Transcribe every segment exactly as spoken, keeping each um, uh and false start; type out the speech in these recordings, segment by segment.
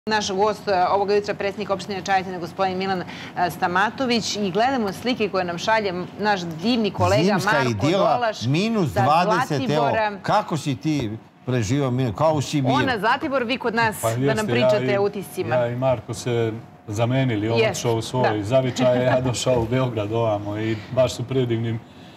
Naš gost ovoga jutra, predsjednik opštine Čajetina, gospodin Milan Stamatović, i gledamo slike koje nam šalje naš divni kolega Marko Dolaš. minus dvadeset, evo, kako si ti preživao, kao u Sibiru? On na Zlatibor, vi kod nas, da nam pričate o utiscima. Ja i Marko se zamenili, on odšao u svoj zavičaj, ja došao u Beograd ovamo i baš su predivnim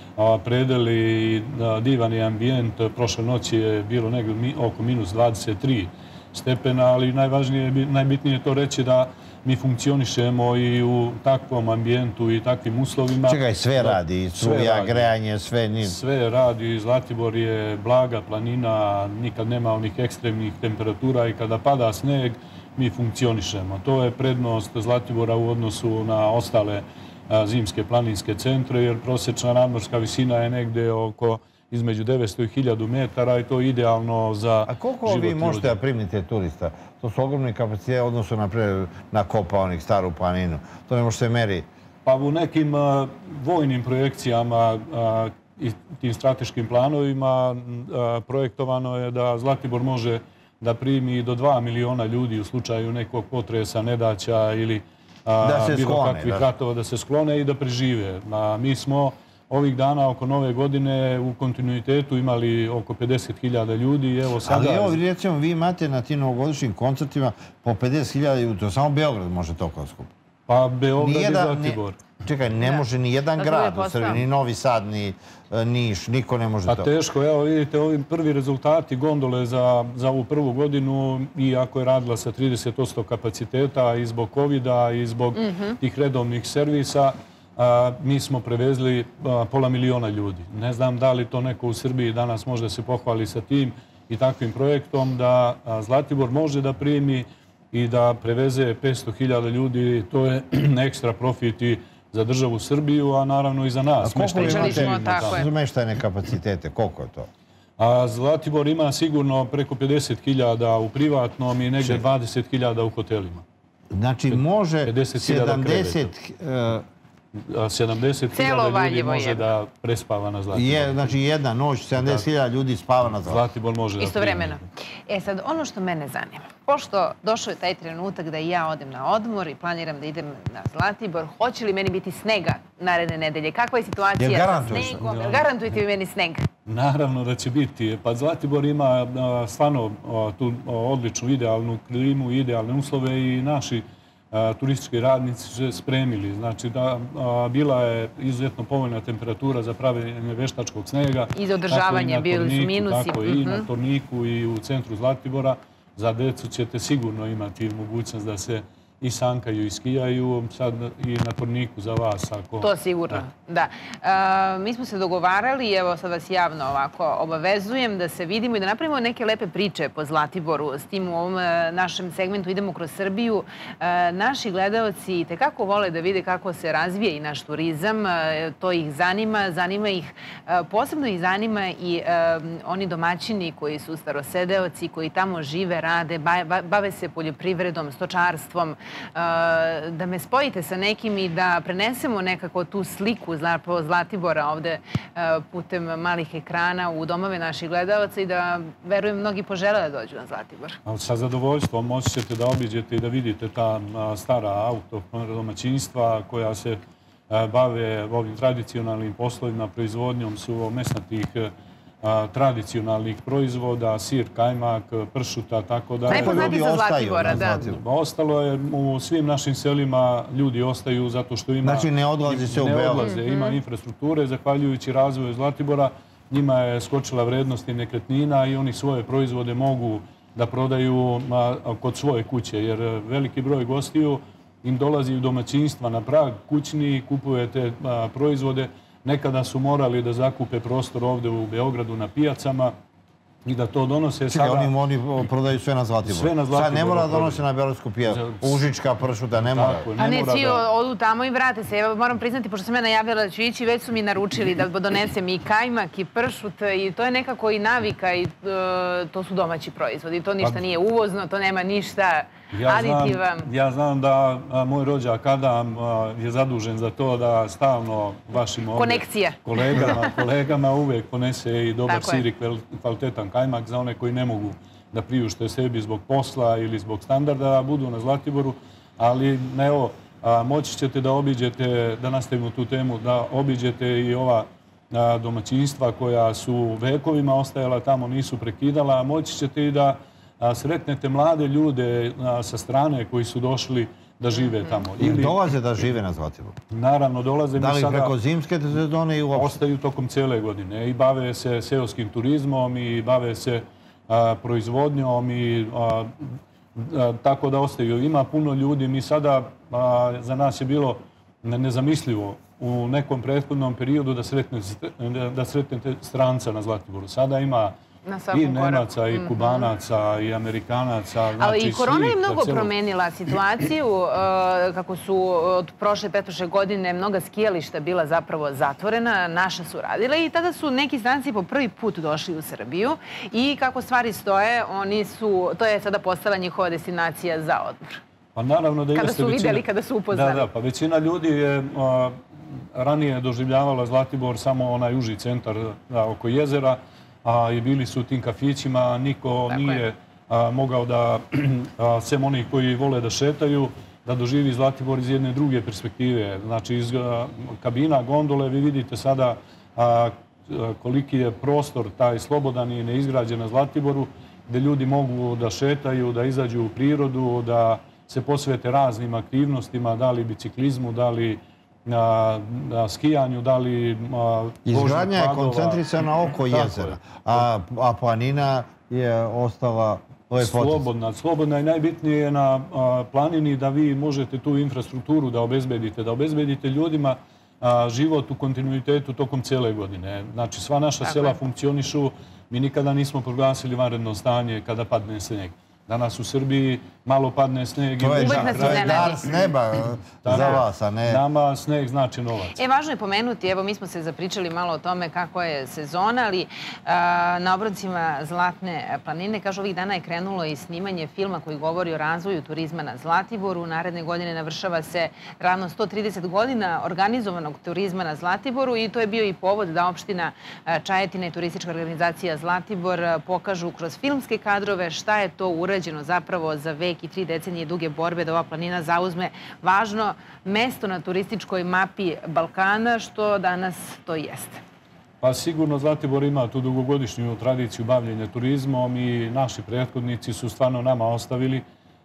predeli i divan je ambijent. Prošle noći je bilo negdje oko minus dvadeset tri stepena, ali najvažnije, najbitnije je to reći da mi funkcionišemo i u takvom ambijentu i takvim uslovima. Čekaj, sve radi, struja, grejanje, sve nije. Sve radi, Zlatibor je blaga planina, nikad nema onih ekstremnih temperatura i kada pada sneg, mi funkcionišemo. To je prednost Zlatibora u odnosu na ostale zimske planinske centre, jer prosječna nadmorska visina je negde oko između devetsto i hiljadu metara i to je idealno za život ljudi. A koliko vi možete da primite turista? To su ogromni kapacitete odnosu na Kopaonik, Staru planinu. To ne može se meri. Pa u nekim vojnim projekcijama i tim strateškim planovima projektovano je da Zlatibor može da primi do dva miliona ljudi u slučaju nekog potresa, nedaća ili bilo kakvih ratova, da se sklone i da prežive. Mi smo ovih dana oko nove godine u kontinuitetu imali oko pedeset hiljada ljudi. Ali evo, recimo, vi imate na tim novogodišnjim koncertima po pedeset hiljada ljudi. To samo Beograd može toliko skup. Pa Beograd i Zlatibor. Čekaj, ne može ni jedan grad u Srbiji, ni Novi Sad, ni Niš, niko ne može to. Pa teško, evo vidite, ovi prvi rezultati gondole za ovu prvu godinu, iako je radila sa trideset posto kapaciteta i zbog kovida i zbog tih redovnih servisa, mi smo prevezli pola miliona ljudi. Ne znam da li to neko u Srbiji danas može da se pohvali sa tim i takvim projektom, da Zlatibor može da primi i da preveze petsto hiljada ljudi. To je ekstra profit i za državu Srbiju, a naravno i za nas. A koliko imate smeštajne kapacitete? Koliko je to? Zlatibor ima sigurno preko pedeset hiljada u privatnom i negdje dvadeset hiljada u hotelima. Znači može sedamdeset... sedamdeset hiljada ljudi može da prespava na Zlatiboru. Znači jedna noć, sedamdeset hiljada ljudi spava na Zlatiboru. Zlatibor može da primi. Istovremeno. E sad, ono što mene zanima, pošto došao je taj trenutak da i ja odem na odmor i planiram da idem na Zlatibor, hoće li meni biti snega naredne nedelje? Kakva je situacija sa snegom? Garantujete mi meni sneg? Naravno da će biti. Pa Zlatibor ima stvarno tu odličnu, idealnu klimu, idealne uslove i naši turistički radnici su se spremili. Znači da bila je izuzetno povoljna temperatura za pravljenje veštačkog snega. I za održavanje bili su minusi. Tako i na Torniku i u centru Zlatibora. Za decu ćete sigurno imati mogućnost da se i sankaju i skijaju, sad i na Torniku za vas. To sigurno, da. Mi smo se dogovarali, evo sad vas javno ovako obavezujem da se vidimo i da napravimo neke lepe priče po Zlatiboru. S tim u ovom našem segmentu idemo kroz Srbiju. Naši gledalci tekako vole da vide kako se razvije i naš turizam. To ih zanima, zanima ih, posebno ih zanima i oni domaćini koji su starosedeoci, koji tamo žive, rade, bave se poljoprivredom, stočarstvom, da me spojite sa nekim i da prenesemo nekako tu sliku Zlatibora ovde putem malih ekrana u domove naših gledalaca i da, verujem, mnogi požele da dođu na Zlatibor. Sa zadovoljstvom moći ćete da obiđete i da vidite ta stara autohtona domaćinstva koja se bave ovim tradicionalnim poslovima, proizvodnjom su mesnatih tradicionalnih proizvoda, sir, kajmak, pršuta, tako da... Najpoznatiji za Zlatibora, da. Ostalo je, u svim našim selima ljudi ostaju zato što ima... Znači ne odlazi se u Beograd. Ne odlaze, ima infrastrukture. Zahvaljujući razvoju Zlatibora, njima je skočila vrednost i nekretnina i oni svoje proizvode mogu da prodaju kod svoje kuće, jer veliki broj gostiju im dolazi u domaćinstva na prag kućni, kupuje te proizvode. Nekada su morali da zakupe prostor ovde u Beogradu na pijacama i da to donose sada... Čekaj, oni prodaju sve na Zlatiboru. Sve na Zlatiboru. Sad ne mora da donose na Beogradsku pijacu. Užička, pršuta, ne mora. A ne, svi odu tamo i vrate se. Evo, moram priznati, pošto sam ja najavila da ću ići, već su mi naručili da donesem i kajmak i pršut i to je nekako i navika i to su domaći proizvodi. To ništa nije uvozno, to nema ništa aditiva. Ja znam da moj rođak Adam je zadužen za to da stalno vašim kolegama uvek ponese i dobar sir i kvalitetan kajmak za one koji ne mogu da priušte sebi zbog posla ili zbog standarda, da budu na Zlatiboru. Ali, evo, moći ćete da obiđete, da nastavimo tu temu, da obiđete i ova domaćinstva koja su vekovima ostajala tamo, nisu prekidala. Moći ćete i da sretnete mlade ljude sa strane koji su došli da žive tamo. Ili dolaze da žive na Zlatiboru? Naravno, dolaze. Da li preko zimske sezone i uopšte? Ostaju tokom cijele godine i bave se seoskim turizmom i bave se proizvodnjom i tako da ostaju. Ima puno ljudi. Mi sada, za nas je bilo nezamislivo u nekom prethodnom periodu da sretnete stranca na Zlatiboru. Sada ima i Nemaca, i Kubanaca, i Amerikanaca. Ali i korona je mnogo promenila situaciju, kako su od prošle, pretprošle godine mnoga skijališta bila zapravo zatvorena, naša su radila i tada su neki stranci po prvi put došli u Srbiju i kako stvari stoje, oni su, to je sada postala njihova destinacija za odmor. Pa naravno da jeste većina... Kada su vidjeli, kada su upoznali. Da, da, pa većina ljudi je ranije doživljavala Zlatibor samo onaj uži centar oko jezera, i bili su u tim kafićima, niko nije mogao da, sem onih koji vole da šetaju, da doživi Zlatibor iz jedne druge perspektive. Znači, iz kabina, gondole, vi vidite sada koliki je prostor taj slobodan i neizgrađen na Zlatiboru, gde ljudi mogu da šetaju, da izađu u prirodu, da se posvete raznim aktivnostima, da li biciklizmu, da li na skijanju, da li... Izgradnja je koncentrisana oko jezera, a planina je ostala slobodna. Slobodna i najbitnije je na planini da vi možete tu infrastrukturu da obezbedite, da obezbedite ljudima život u kontinuitetu tokom cijele godine. Znači, sva naša sela funkcionišu, mi nikada nismo proglasili vanredno stanje kada padne sneg. Danas u Srbiji malo padne sneg. To je dar s neba za vas, a ne... Nama sneg znači novac. E, važno je pomenuti, evo mi smo se zapričali malo o tome kako je sezona, ali na obroncima Zlatne planine, kažu, ovih dana je krenulo i snimanje filma koji govori o razvoju turizma na Zlatiboru. Naredne godine navršava se ravno sto trideset godina organizovanog turizma na Zlatiboru i to je bio i povod da opština Čajetina i turistička organizacija Zlatibor pokažu kroz filmske kadrove šta je to urađeno zapravo za vek i tri decenije duge borbe da ova planina zauzme važno mesto na turističkoj mapi Balkana, što danas to jeste. Pa sigurno Zlatibor ima tu dugogodišnju tradiciju bavljenja turizmom i naši prethodnici su stvarno nama ostavili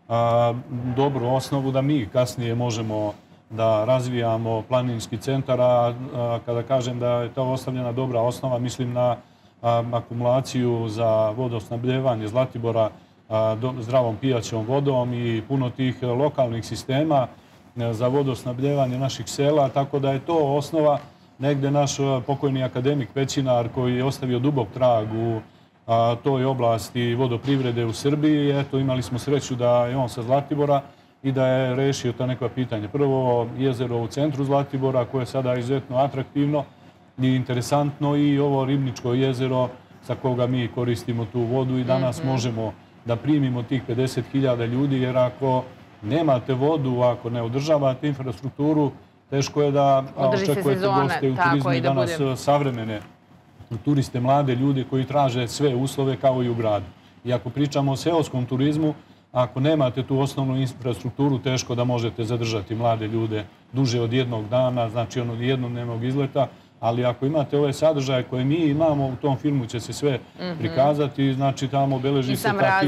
dobru osnovu da mi kasnije možemo da razvijamo planinski centar, a kada kažem da je to ostavljena dobra osnova, mislim na akumulaciju za vodosnabdjevanje Zlatibora zdravom pijaćom vodom i puno tih lokalnih sistema za vodosnabdjevanje naših sela, tako da je to osnova. Negde naš pokojni akademik Pećinar koji je ostavio dubok trag u toj oblasti vodoprivrede u Srbiji, eto imali smo sreću da je on sa Zlatibora i da je rešio ta neka pitanja. Prvo jezero u centru Zlatibora koje je sada izuzetno atraktivno i interesantno i ovo Ribničko jezero sa koga mi koristimo tu vodu i danas možemo da primimo tih pedeset hiljada ljudi, jer ako nemate vodu, ako ne održavate infrastrukturu, teško je da očekujete goste u turizmu i danas savremene turiste, mlade ljude koji traže sve uslove kao i u gradu. I ako pričamo o seoskom turizmu, ako nemate tu osnovnu infrastrukturu, teško da možete zadržati mlade ljude duže od jednog dana, znači od jednodnevnog izleta, ali ako imate ove sadržaje koje mi imamo, u tom filmu će se sve prikazati, znači tamo beleži se ta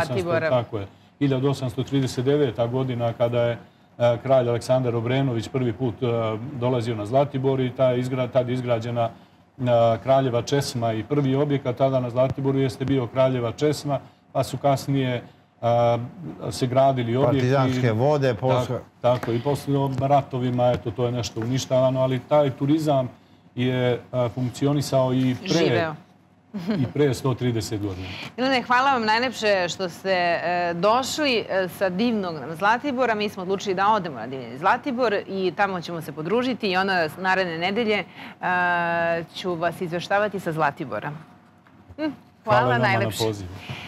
hiljadu osamsto trideset deveta godina kada je kralj Aleksandar Obrenović prvi put dolazio na Zlatibor i tad je izgrađena Kraljeva česma i prvi objekat tada na Zlatiboru jeste bio Kraljeva česma, pa su kasnije se gradili objekti. Partizanske vode. Tako, i posle ratovima, eto, to je nešto uništavano, ali taj turizam je funkcionisao i pre, i pre sto trideset godina. Milane, hvala vam najlepše što ste došli sa divnog Zlatibora. Mi smo odlučili da odemo na divni Zlatibor i tamo ćemo se podružiti i onda naredne nedelje ću vas izveštavati sa Zlatibora. Hvala vam na pozivu.